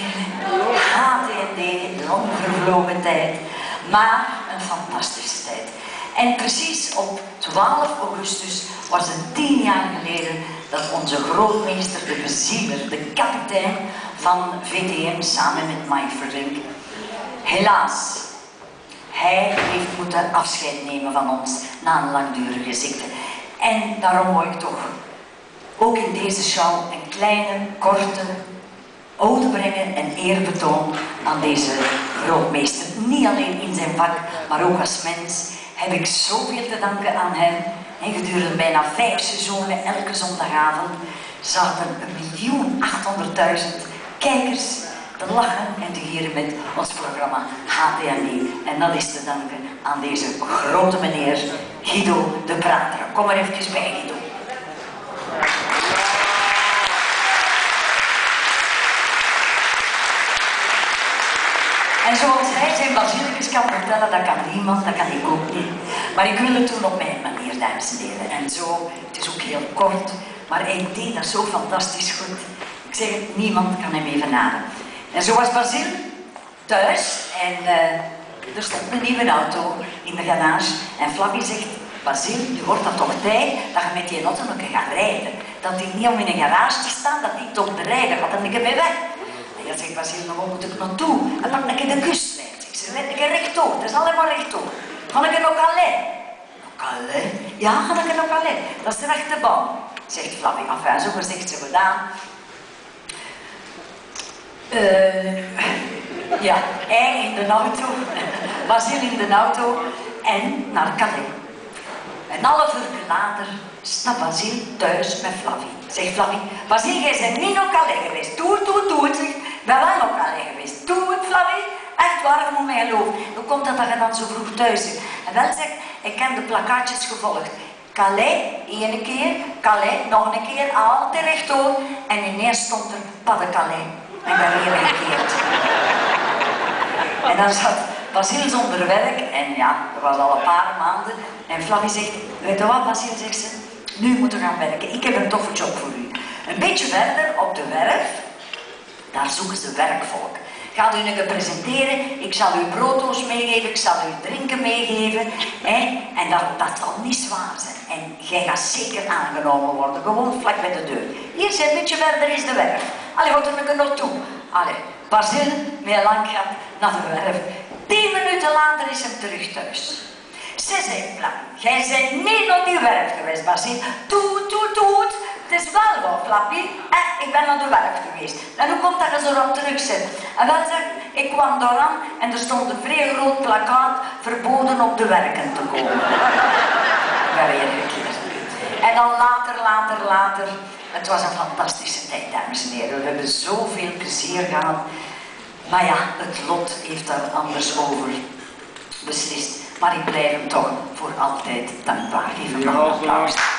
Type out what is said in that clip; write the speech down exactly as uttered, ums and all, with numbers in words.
heren. H T N D, lang vervlogen tijd. Maar een fantastische tijd. En precies op twaalf augustus was het tien jaar geleden dat onze grootmeester, de bezieler, de kapitein van V T M samen met Mike Verdink, helaas, hij heeft moeten afscheid nemen van ons na een langdurige ziekte. En daarom wil ik toch ook in deze show een kleine, korte ode brengen en eerbetoon aan deze grootmeester. Niet alleen in zijn vak, maar ook als mens heb ik zoveel te danken aan hem. En gedurende bijna vijf seizoenen, elke zondagavond, zaten een miljoen achthonderdduizend kijkers te lachen en te gieren met ons programma H T N D. En dat is te danken aan deze grote meneer Guido de Prater. Kom maar even bij, Guido. En zoals hij zijn basilicus kan vertellen, dat kan niemand, dat kan ik ook niet. Maar ik wil het doen op mijn manier, dames en heren. En zo, het is ook heel kort, maar hij deed dat zo fantastisch goed. Ik zeg het, niemand kan hem evenaren. En zo was Basil thuis en uh, er stond een nieuwe auto in de garage. En Flavie zegt, Basil, nu wordt dat toch tijd dat je met die auto een keer gaat rijden. Dat die niet om in een garage te staan, dat die toch te rijden gaat en ik ben weg. En dan zegt Basil, nou, waar moet ik naartoe? En dan een keer de kust rijden. Ik zeg, een keer rechtdoor, dat is alleen maar rechtdoor. Ga ik naar Calais? Naar Calais? Ja, ga ik naar Calais. Dat is de rechte baan, zegt Flavie. Enfin, zo gezegd, zo gedaan. Uh, ja, hij in de auto, Basil in de auto en naar Calais. Een half uur later staat Basil thuis met Flavie. Zegt Flavie, Basil, jij bent niet naar Calais geweest. Doe het, doe het, doe het. Zegt, ik ben wel naar Calais geweest. Doe het, Flavie. Echt waar, je moet mij geloven. Hoe komt het dat je dan zo vroeg thuis zit? En wel zegt, ik heb de plakkaatjes gevolgd. Calais, één keer, Calais, nog een keer, altijd rechtdoor. En ineens stond er Pas de Calais. En ik ben weer gekeerd. En dan zat Basil zonder werk en ja, dat was al een paar maanden. En Flavie zegt, weet je wat Basil, zegt ze, nu moeten we gaan werken. Ik heb een toffe job voor u. Een beetje verder op de werf, daar zoeken ze werkvolk. Gaat u een keer presenteren, ik zal u brooddoos meegeven, ik zal u drinken meegeven. Hè? En dat, dat zal niet zwaar zijn. En jij gaat zeker aangenomen worden, gewoon vlak bij de deur. Hier zit een beetje verder is de werf. Allee, wat er een keer naartoe. Allee, Basil, met een lang gat, naar de werf. Tien minuten later is hem terug thuis. Ze zei, Flavie, jij bent niet op die werf geweest, Basil. Toet, toet, toet. Het is wel wel, Flavie. Eh, ik ben naar de werf geweest. En hoe komt dat je zo rap terug zit? En wel zeg, ik kwam daar aan en er stond een vrij groot plakkaat verboden op de werken te komen. Ik ben weer gekeerd. En dan later, later, later. Het was een fantastische tijd, dames en heren. We hebben zoveel plezier gehad. Maar ja, het lot heeft daar anders over beslist. Maar ik blijf hem toch voor altijd dankbaar. Geef hem nog een applaus.